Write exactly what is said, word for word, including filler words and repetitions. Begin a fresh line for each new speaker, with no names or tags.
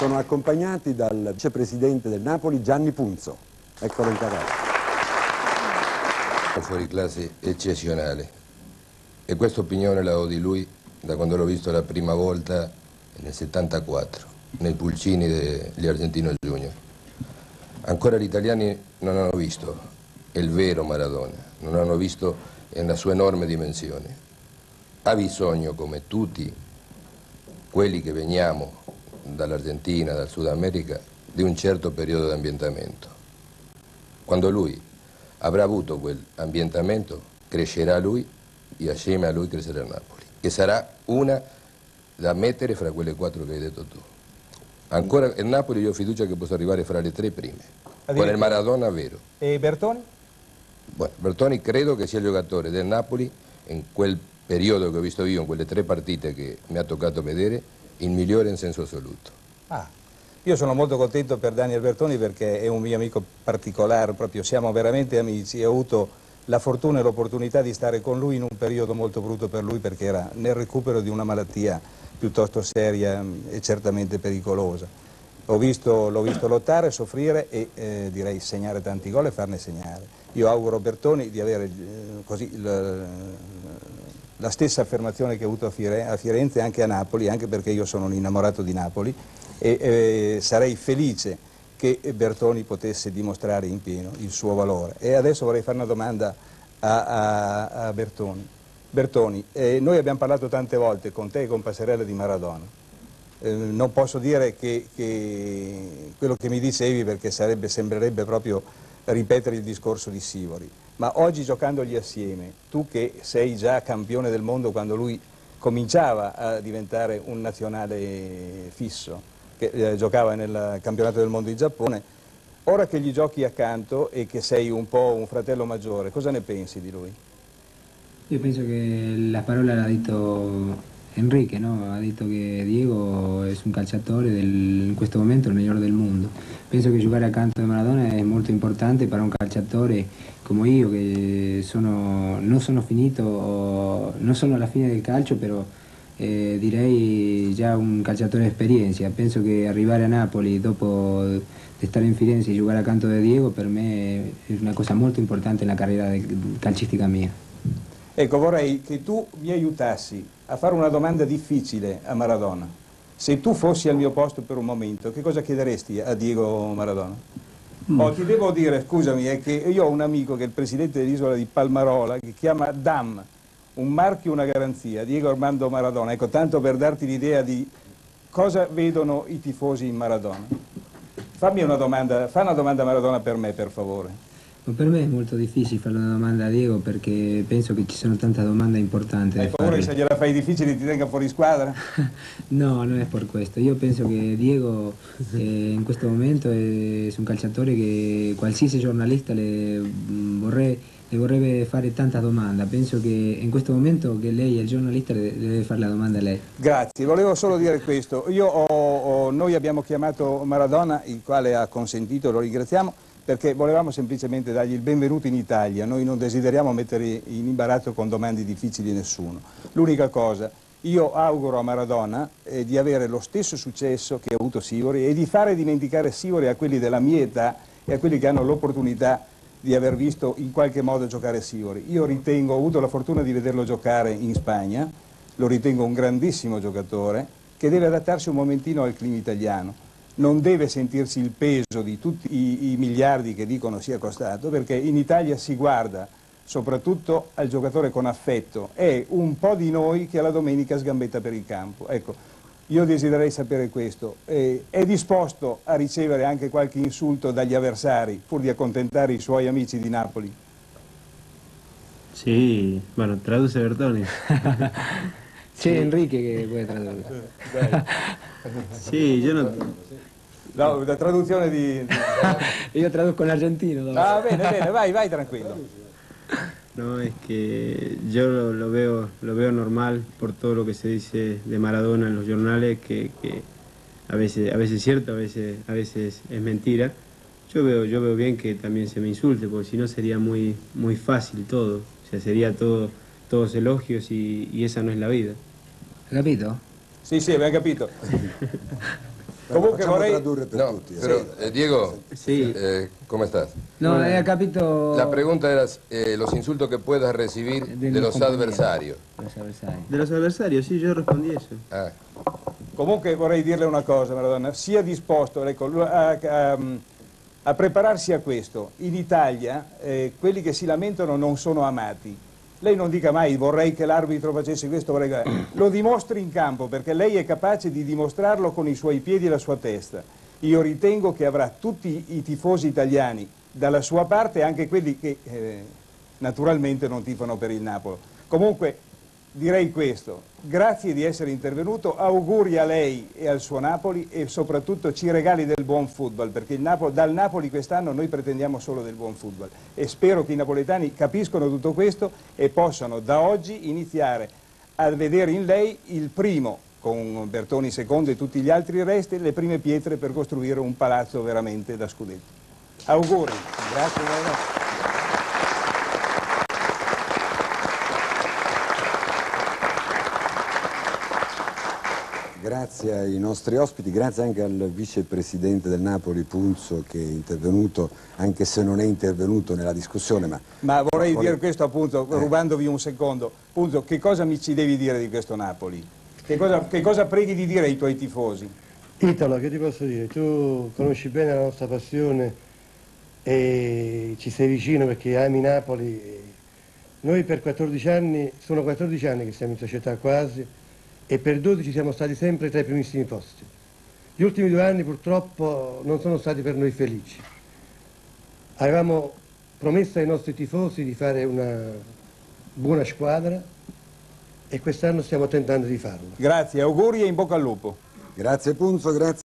sono accompagnati dal vicepresidente del Napoli Gianni Punzo. Eccolo in carrozza.
Un fuoriclasse eccezionale e questa opinione la ho di lui da quando l'ho visto la prima volta nel settantaquattro, nei pulcini degli Argentinos Junior. Ancora gli italiani non hanno visto il vero Maradona, non hanno visto nella sua enorme dimensione. Ha bisogno, come tutti quelli che veniamo dall'Argentina, dal Sud America, di un certo periodo di ambientamento. Quando lui avrà avuto quell'ambientamento, crescerà lui e assieme a lui crescerà il Napoli, che sarà una da mettere fra quelle quattro che hai detto tu. Ancora il Napoli io ho fiducia che possa arrivare fra le tre prime, con il Maradona vero.
E Bertoni?
Bueno, Bertoni credo che sia il giocatore del Napoli, in quel periodo che ho visto io, in quelle tre partite che mi ha toccato vedere, il migliore in senso assoluto.
Ah, io sono molto contento per Daniel Bertoni perché è un mio amico particolare, proprio siamo veramente amici e ho avuto la fortuna e l'opportunità di stare con lui in un periodo molto brutto per lui perché era nel recupero di una malattia piuttosto seria e certamente pericolosa. L'ho visto, l'ho visto lottare, soffrire e eh, direi segnare tanti gol e farne segnare. Io auguro a Bertoni di avere eh, così la, la stessa affermazione che ha avuto a, Fire, a Firenze e anche a Napoli, anche perché io sono un innamorato di Napoli e eh, sarei felice che Bertoni potesse dimostrare in pieno il suo valore. E adesso vorrei fare una domanda a, a, a Bertoni. Bertoni, eh, noi abbiamo parlato tante volte con te e con Passarella di Maradona. Eh, non posso dire che, che quello che mi dicevi perché sarebbe, sembrerebbe proprio ripetere il discorso di Sivori, ma oggi giocandogli assieme, tu che sei già campione del mondo quando lui cominciava a diventare un nazionale fisso, che eh, giocava nel campionato del mondo in Giappone, ora che gli giochi accanto e che sei un po' un fratello maggiore, cosa ne pensi di lui?
Io penso che la parola l'ha detto Enrique, ¿no? Ha detto che Diego è un calciatore del, in questo momento il migliore del mondo. Penso che giocare accanto a Maradona è molto importante per un calciatore come io che sono, non sono finito, non sono alla fine del calcio, però eh, direi già un calciatore di esperienza. Penso che arrivare a Napoli dopo di stare in Firenze e giocare accanto a Diego per me è una cosa molto importante nella carriera calcistica mia.
Ecco, vorrei che tu mi aiutassi a fare una domanda difficile a Maradona. Se tu fossi al mio posto per un momento, che cosa chiederesti a Diego Maradona? Mm. Oh, ti devo dire, scusami, è che io ho un amico che è il presidente dell'isola di Palmarola, che chiama D A M, un marchio, una garanzia, Diego Armando Maradona. Ecco, tanto per darti l'idea di cosa vedono i tifosi in Maradona. Fammi una domanda, fa una domanda a Maradona per me, per favore.
Per me è molto difficile fare una domanda a Diego perché penso che ci sono tante domande importanti da fare.
Hai paura che se gliela fai difficile ti tenga fuori squadra?
No, non è per questo. Io penso che Diego eh, in questo momento è un calciatore che qualsiasi giornalista le, vorrei, le vorrebbe fare tanta domanda. Penso che in questo momento che lei è il giornalista le deve fare la domanda a lei.
Grazie, volevo solo dire questo. Io ho, ho, noi abbiamo chiamato Maradona, il quale ha consentito, lo ringraziamo, perché volevamo semplicemente dargli il benvenuto in Italia, noi non desideriamo mettere in imbarazzo con domande difficili nessuno. L'unica cosa, io auguro a Maradona eh, di avere lo stesso successo che ha avuto Sivori e di fare dimenticare Sivori a quelli della mia età e a quelli che hanno l'opportunità di aver visto in qualche modo giocare Sivori. Io ritengo, ho avuto la fortuna di vederlo giocare in Spagna, lo ritengo un grandissimo giocatore che deve adattarsi un momentino al clima italiano. Non deve sentirsi il peso di tutti i, i miliardi che dicono sia costato, perché in Italia si guarda soprattutto al giocatore con affetto, è un po' di noi che alla domenica sgambetta per il campo. Ecco, io desidererei sapere questo, eh, è disposto a ricevere anche qualche insulto dagli avversari pur di accontentare i suoi amici di Napoli?
Sì, bueno, traduce Bertoni.
C'è Enrique che può tradurre.
Sì, io non...
No, la traduzione di...
Io traduco in argentino.
Ah, bene, bene, vai, vai tranquillo.
No, es que yo lo, lo, veo, lo veo normal por todo lo que se dice de Maradona en los jornales, que, que a veces a veces es cierto, a veces, a veces es mentira. Yo veo, yo veo bien que también se me insulte, porque si no sería muy, muy fácil todo. O sea, sería todo, todos elogios y, y esa no es la vida.
Capito?
Sì, sì, abbiamo capito. Comunque
facciamo
vorrei...
tradurre per
No,
tutti. eh.
pero eh, Diego,
Sí.
eh, ¿cómo estás?
No, he capito...
La pregunta era eh, los insultos que puedas recibir
De
de
mis
los
compañeros.
adversarios.
Los adversarios.
De los adversarios, sí, yo respondí eso.
Ah,
Comunque vorrei dirle una cosa, Maradona, sia disposto ecco, a, a, a prepararsi a questo. In Italia eh, quelli che si lamentano non sono amati. Lei non dica mai vorrei che l'arbitro facesse questo, vorrei che... lo dimostri in campo, perché lei è capace di dimostrarlo con i suoi piedi e la sua testa. Io ritengo che avrà tutti i tifosi italiani dalla sua parte, anche quelli che eh, naturalmente non tifano per il Napoli. Comunque direi questo, grazie di essere intervenuto, auguri a lei e al suo Napoli e soprattutto ci regali del buon football, perché il Napoli, dal Napoli quest'anno noi pretendiamo solo del buon football e spero che i napoletani capiscano tutto questo e possano da oggi iniziare a vedere in lei il primo, con Bertoni secondo e tutti gli altri resti, le prime pietre per costruire un palazzo veramente da scudetto. Auguri, grazie. Ragazzi.
Grazie ai nostri ospiti, grazie anche al vicepresidente del Napoli Punzo che è intervenuto, anche se non è intervenuto nella discussione. Ma,
Ma vorrei
vorrei-
dire questo appunto,
Eh.
rubandovi un secondo. Punzo, che cosa mi ci devi dire di questo Napoli? Che cosa, che cosa preghi di dire ai tuoi tifosi?
Italo, che ti posso dire? Tu conosci bene la nostra passione e ci sei vicino perché ami Napoli. Noi per quattordici anni, sono quattordici anni che siamo in società quasi, e per dodici siamo stati sempre tra i primissimi posti. Gli ultimi due anni purtroppo non sono stati per noi felici. Avevamo promesso ai nostri tifosi di fare una buona squadra e quest'anno stiamo tentando di farlo.
Grazie, auguri e in bocca al lupo.
Grazie Punzo, grazie.